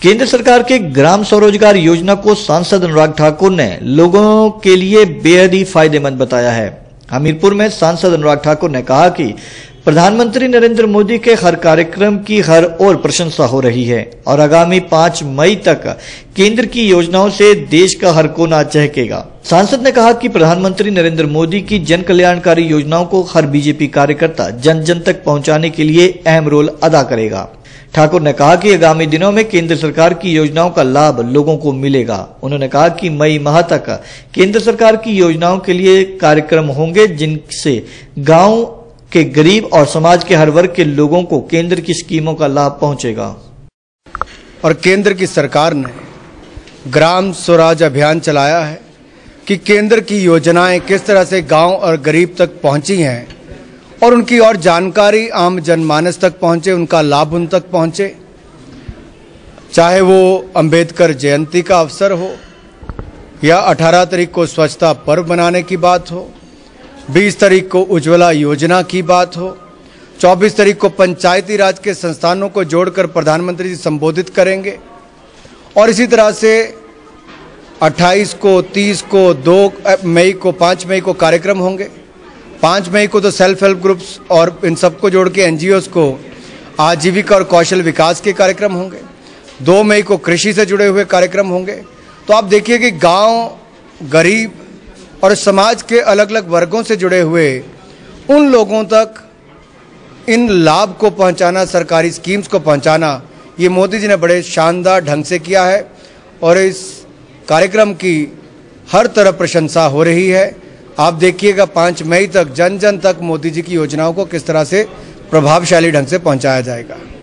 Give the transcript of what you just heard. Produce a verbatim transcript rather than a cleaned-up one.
केंद्र सरकार के ग्राम स्वरोजगार योजना को सांसद अनुराग ठाकुर ने लोगों के लिए बेहद ही फायदेमंद बताया है। हमीरपुर में सांसद अनुराग ठाकुर ने कहा कि प्रधानमंत्री नरेंद्र मोदी के हर कार्यक्रम की हर ओर प्रशंसा हो रही है और आगामी पाँच मई तक केंद्र की योजनाओं से देश का हर कोना चहकेगा। सांसद ने कहा कि प्रधानमंत्री नरेंद्र मोदी की जन कल्याणकारी योजनाओं को हर बीजेपी कार्यकर्ता जन जन तक पहुंचाने के लिए अहम रोल अदा करेगा। ठाकुर ने कहा कि आगामी दिनों में केंद्र सरकार की योजनाओं का लाभ लोगों को मिलेगा। उन्होंने कहा कि मई माह तक केंद्र सरकार की योजनाओं के लिए कार्यक्रम होंगे जिनसे गांव के गरीब और समाज के हर वर्ग के लोगों को केंद्र की स्कीमों का लाभ पहुंचेगा। और केंद्र की सरकार ने ग्राम स्वराज अभियान चलाया है कि केंद्र की योजनाएं किस तरह से गांव और गरीब तक पहुंची हैं और उनकी और जानकारी आम जनमानस तक पहुंचे, उनका लाभ उन तक पहुंचे। चाहे वो अंबेडकर जयंती का अवसर हो या अठारह तारीख को स्वच्छता पर्व मनाने की बात हो, बीस तारीख को उज्ज्वला योजना की बात हो, चौबीस तारीख को पंचायती राज के संस्थानों को जोड़कर प्रधानमंत्री जी संबोधित करेंगे और इसी तरह से अट्ठाईस को, तीस को, दो मई को, पाँच मई को कार्यक्रम होंगे। पाँच मई को तो सेल्फ हेल्प ग्रुप्स और इन सबको जोड़ के एनजीओस को आजीविका और कौशल विकास के कार्यक्रम होंगे। दो मई को कृषि से जुड़े हुए कार्यक्रम होंगे। तो आप देखिए कि गांव, गरीब और समाज के अलग अलग वर्गों से जुड़े हुए उन लोगों तक इन लाभ को पहुंचाना, सरकारी स्कीम्स को पहुंचाना, ये मोदी जी ने बड़े शानदार ढंग से किया है और इस कार्यक्रम की हर तरफ प्रशंसा हो रही है। आप देखिएगा पाँच मई तक जन जन तक मोदी जी की योजनाओं को किस तरह से प्रभावशाली ढंग से पहुंचाया जाएगा।